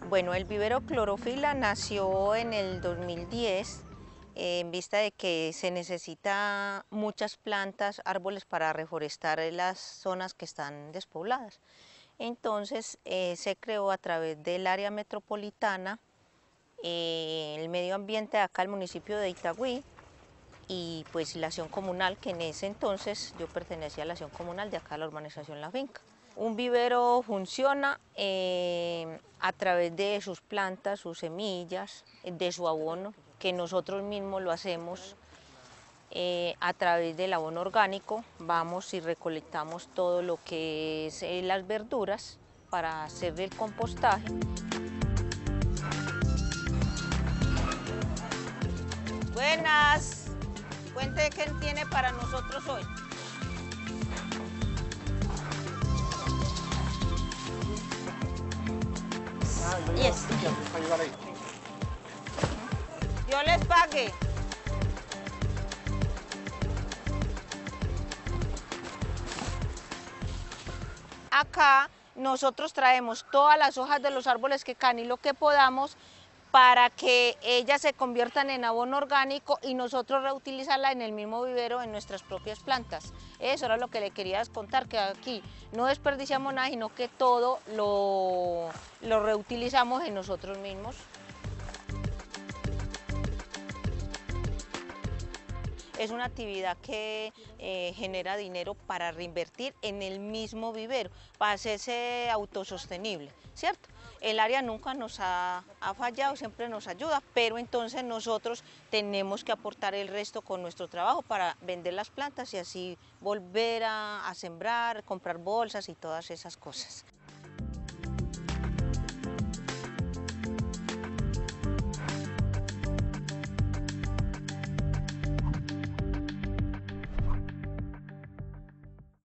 Bueno, el vivero Clorofila nació en el 2010 en vista de que se necesita muchas plantas, árboles para reforestar las zonas que están despobladas. Entonces se creó a través del área metropolitana, el medio ambiente de acá, el municipio de Itagüí, y pues la acción comunal, que en ese entonces yo pertenecía a la acción comunal de acá, la urbanización La Finca. Un vivero funciona a través de sus plantas, sus semillas, de su abono, que nosotros mismos lo hacemos a través del abono orgánico. Vamos y recolectamos todo lo que es las verduras para hacer el compostaje. Buenas, cuente qué tiene para nosotros hoy. Yes. Dios les pague. Acá nosotros traemos todas las hojas de los árboles que caen y lo que podamos para que ellas se conviertan en abono orgánico y nosotros reutilizarla en el mismo vivero en nuestras propias plantas. Eso era lo que le quería contar, que aquí no desperdiciamos nada, sino que todo lo reutilizamos en nosotros mismos. Es una actividad que genera dinero para reinvertir en el mismo vivero, para hacerse autosostenible, ¿cierto? El área nunca nos ha fallado, siempre nos ayuda, pero entonces nosotros tenemos que aportar el resto con nuestro trabajo para vender las plantas y así volver a sembrar, comprar bolsas y todas esas cosas.